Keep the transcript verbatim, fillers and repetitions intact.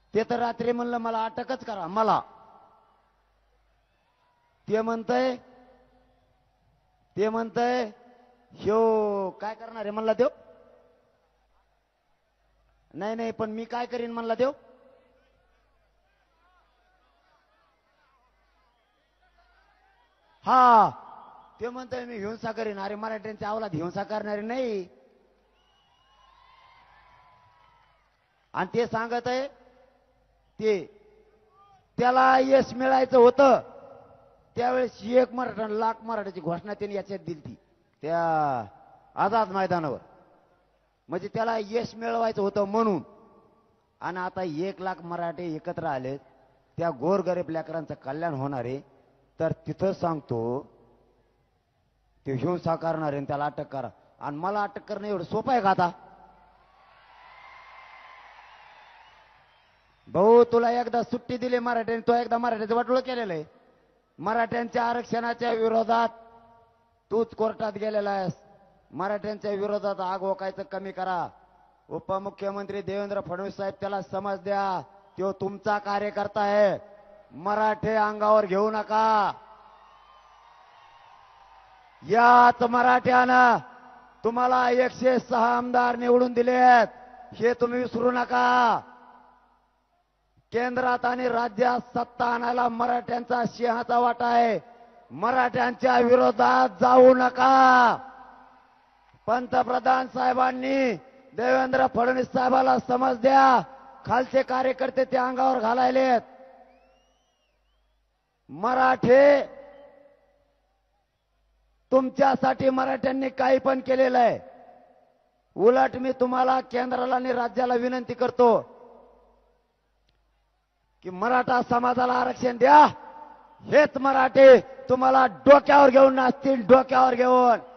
ते तर रात्री म्हणलं मला अटकच करा मला. ते म्हणतंय ते म्हणतंय ह्यो काय करणार आहे म्हणला देव. नाही नाही पण मी काय करीन म्हणला देव. हा ते म्हणतोय मी हिंसा करीन. अरे मराठ्यांच्या अवलाद हिंसा करणारी नाही. आणि ते सांगत आहे ते त्याला यश मिळायचं होतं त्यावेळेस एक मराठा लाख मराठाची घोषणा त्यांनी याच्यात दिली ती त्या आझाद मैदानावर. म्हणजे त्याला यश मिळवायचं होतं म्हणून. आणि आता एक लाख मराठे एकत्र आले त्या गोरगरीब लेकरांचं कल्याण होणार आहे. तर तिथं सांगतो ते हिंसा करणार आहे त्याला अटक करा. आणि मला अटक करणं एवढं सोपं आहे का आता. भाऊ तुला एकदा सुट्टी दिली मराठ्याने तो एकदा मराठ्याचं वाटोळं केलेलं आहे. मराठ्यांच्या आरक्षणाच्या विरोधात तूच कोर्टात गेलेला आहेस. मराठ्यांच्या विरोधात आग ओकायचं कमी करा. उपमुख्यमंत्री देवेंद्र फडणवीस साहेब त्याला समज द्या. तो तुमचा कार्यकर्ता आहे. मराठे अंगावर घेऊ नका. याच मराठ्यानं तुम्हाला एकशे सहा आमदार निवडून दिलेत हे तुम्ही विसरू नका. केंद्रात आणि राज्यात सत्ता आणायला मराठ्यांचा सिंहाचा वाटा आहे. मराठ्यांच्या विरोधात जाऊ नका. पंतप्रधान साहेबांनी देवेंद्र फडणवीस साहेबाला समज द्या. खालचे कार्यकर्ते ते अंगावर घालायलेत. मराठे तुमच्यासाठी मराठ्यांनी काही पण केलेलं आहे. उलट मी तुम्हाला केंद्राला आणि राज्याला विनंती करतो की मराठा समाजाला आरक्षण द्या. हेच मराठे तुम्हाला डोक्यावर घेऊन नाचतील. डोक्यावर घेऊन